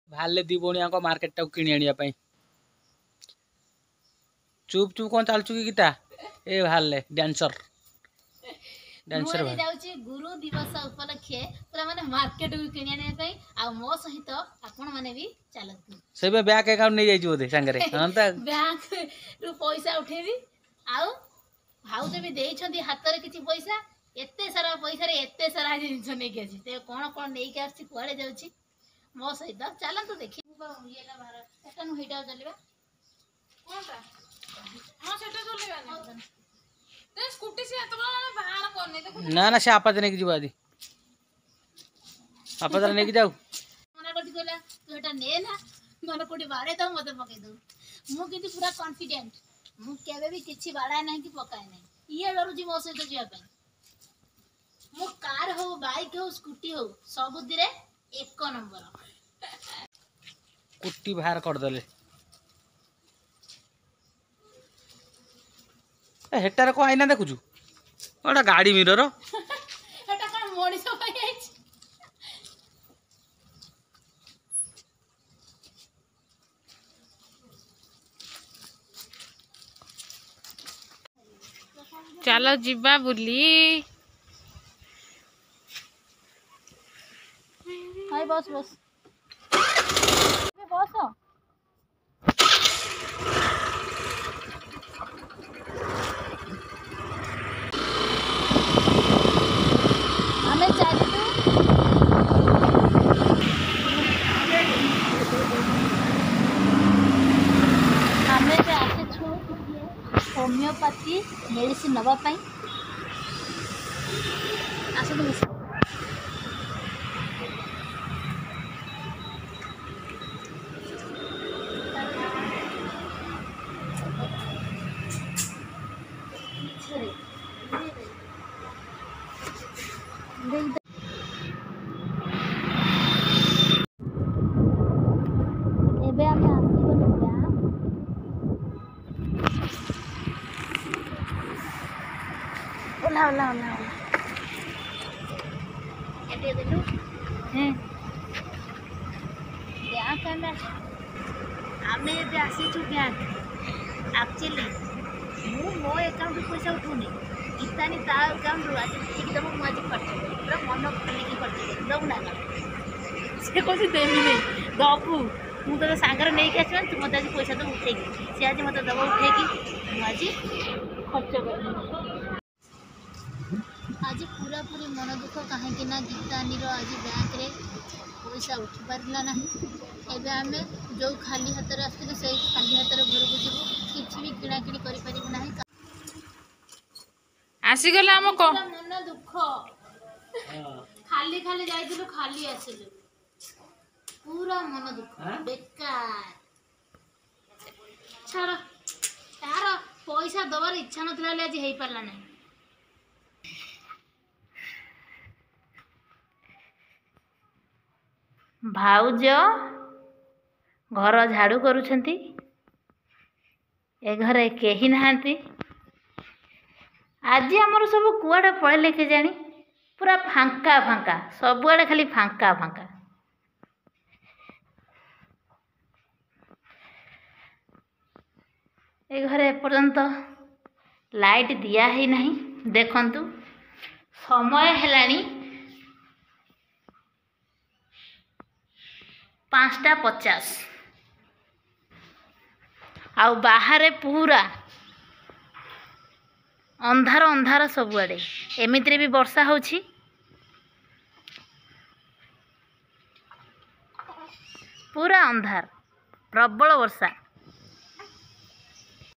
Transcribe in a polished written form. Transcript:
भाले दी भौणी मार्केट टाक किणी आनिया चुप चुप कौन चलचु कि गीता ए भाले डांसर डांसर भाई जाउची गुरु दिवस उपलक्षे पूरा माने मार्केट को किणी आने पई आ मो सहित आपण माने भी चलतु सेबे बैंक अकाउंट नहीं जाई बोधे संगरे हां त बैंक रु पैसा उठेबी आ भाउज भी देई छथि हाथ रे किछि पैसा एते सारा पैसा रे एते सारा जिंस नै के अछि ते कोन कोन नै के आछि कुआडे जाउची मो सहित चलतु देखि येला भारत एटा नु हेटा चलेबा कोनटा हां सेटा चलेबा नै ते स्कूटी से तो बाहर करने देखो ना ना से आपा देने की जीवा दी आपा देने की जाऊ मना करती कहला तू एटा ने ना मन कोडी बाड़े तो मते पके दो मु किति पूरा कॉन्फिडेंट मु केबे भी किछि बाड़ा नहीं कि पकाए नहीं ये डरू जी मो से तो जिया पे मु कार हो बाइक हो स्कूटी हो सब दिरे एक नंबर कुट्टी बाहर कर दले हेटार को आईना देखुचु ओटा गाड़ी मिरर हेटा कोन मोडिसो पई आइछ चलो जिबा बुली हाय बस बस बस हमें चाहिए हमें आसे छु होमियोपैथी मेडिसिन नवा पाई आसे एबे हम आसी बोल गया ओला ओला ओला एते देलु हैं क्या करना हमें एबे आसी छु बैंक एक्चुअली मो अकाउंट पैसा उठुनी इतानी ता अकाउंट रो आज ठीक दम मु आज खर्च पूरा मन खाली की खर्च दम ना से कोसी देमी नहीं दबु मु तो सांगर नहीं के आछन तू मत आज पैसा तो उठेगी से आज मत दबा उठेगी मु आज खर्च कर आज पूरा पूरी मन दुख कहीं कि ना गीतानी रो आज बैंक रे पैसा उठी पारला ना एबे हमें जो खाली हाथ रे आस्ते से खाली हाथ रे घर को जीवो किछि भी किणा किणी करि परिबो नाही आसी गला हम को मन दुख खाली खाली जाइदिलु खाली आसिलु पूरा मन दुख बेकार छाड़ तार पैसा दबार इच्छा नथला ले आज हेई पारला नाही भाउज घर झाड़ू करुछंती ए घरे केही नहांती आज आमर सब कुआडे पळेले के जानी पूरा फांका फांका सबुआडे खाली फांका फांका ए घरे पर्यंत लाइट दिया ही नहीं देखंतु समय हेलानी 5:50 आउ बाहर पूरा अंधार अंधार सबुआडे एमित्रे भी वर्षा होछि पूरा अंधार प्रबल वर्षा